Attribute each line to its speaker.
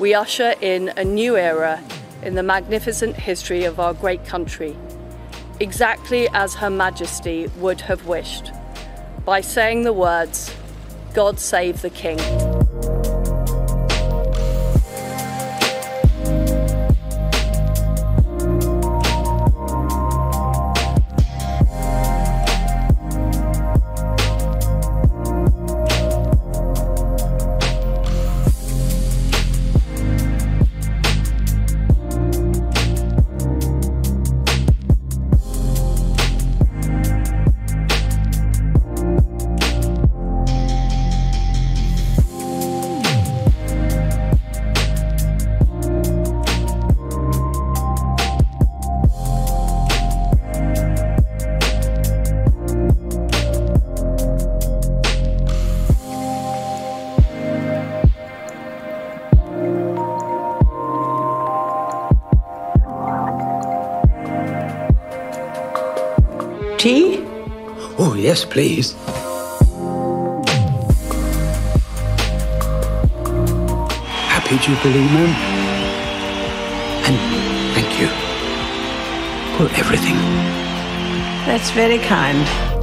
Speaker 1: we usher in a new era in the magnificent history of our great country, exactly as Her Majesty would have wished, by saying the words, "God save the King."
Speaker 2: Tea?
Speaker 3: Oh, yes, please. Happy Jubilee, ma'am. And thank you for everything.
Speaker 2: That's very kind.